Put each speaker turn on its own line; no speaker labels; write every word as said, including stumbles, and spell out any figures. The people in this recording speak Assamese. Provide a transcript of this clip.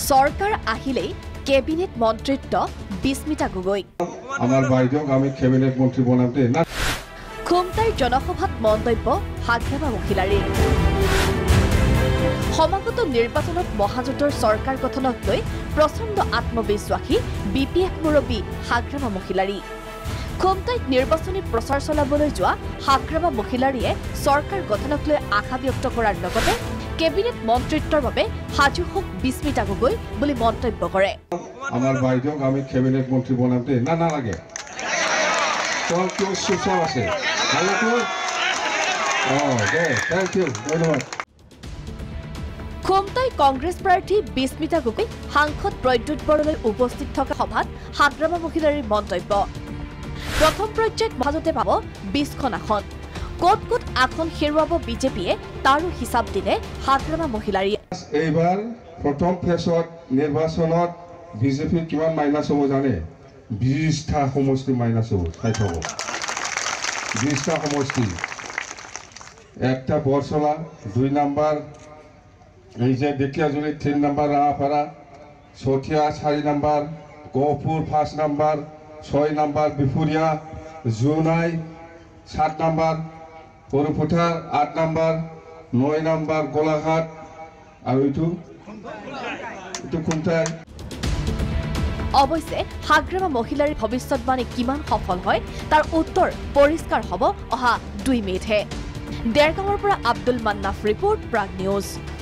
সরকার আহিলেই কেবিনেট মন্ত্রিত্ব বিস্মিতা গগৈ।
আমার বাইদেউক আমি কেবিনেট মন্ত্রী বনাতে না।
খুমটাইৰ জনসভাত মন্তব্য হাগ্ৰামা মহিলাৰী। সমাগত নিৰ্বাচনত মহাজোঁটৰ চৰকাৰ গঠনক লৈ প্ৰচণ্ড আত্মবিশ্বাসী বি পি এফ মুৰব্বী হাগ্ৰামা মহিলাৰী। খুমটাইত নিৰ্বাচনী প্ৰচাৰ চলাবলৈ যোৱা হাগ্ৰামা মহিলাৰীয়ে চৰকাৰ গঠনক লৈ আশা ব্যক্ত কৰাৰ লগতে কেবিনেট মন্ত্ৰিত্বৰ বাবে সাজু হওক বিস্মিতা গগৈ বুলি মন্তব্য কৰে।
আমার বাইদেউক আমি কেবিনেট মন্ত্রী বনাতে না নালাগে। তোর কেউ সুচল আছে ধন্যবাদ।
খুমটাই কংগ্ৰেছ প্ৰাৰ্থী বিস্মিতা গগৈ সাংসদ প্ৰদ্যুৎ বড়োলৈ উপস্থিত থকা সভাত হাগ্ৰামা মহিলাৰীৰ মন্তব্য। প্ৰথম পৰ্যায়ত মহাজোঁটে পাব বিশখন আসন। ক'ত ক'ত আসন হেৰুৱাব বিজেপিয়ে তাৰো হিচাপ দিলে হাগ্ৰামা মহিলাৰীয়ে।
এইবাৰ প্ৰথম ফেজত নিৰ্বাচনত বিজেপিৰ কিমান মাইনাছ হ'ব জানে? বিশটা সমষ্টি মাইনাছ হ'ব চাই থব। বিশটা সমষ্টি, একটা বৰচলা, দুই নাম্বাৰ এই যে দেখিয়াজুলি, তিন নাম্বাৰ ৰাঙাপাৰা, চতিয়া চাৰি নাম্বাৰ, গহপুৰ পাঁচ নাম্বাৰ, ছয় নাম্বাৰ বিফুৰিয়া, জোনাই সাত নাম্বাৰ, সৰুপথাৰ আঠ নাম্বাৰ, নয় নাম্বাৰ গোলাঘাট আৰু এইটো এইটো খুমটাই।
অৱশ্যে হাগ্ৰামা মহিলাৰীৰ ভৱিষ্যতবাণী কিমান সফল হয় তাৰ উত্তৰ পৰিষ্কাৰ হ'ব অহা দুই মে'তহে। ডেৰগাঁৱৰ পৰা আব্দুল মান্নাফ ৰিপৰ্ট, প্ৰাগ নিউজ।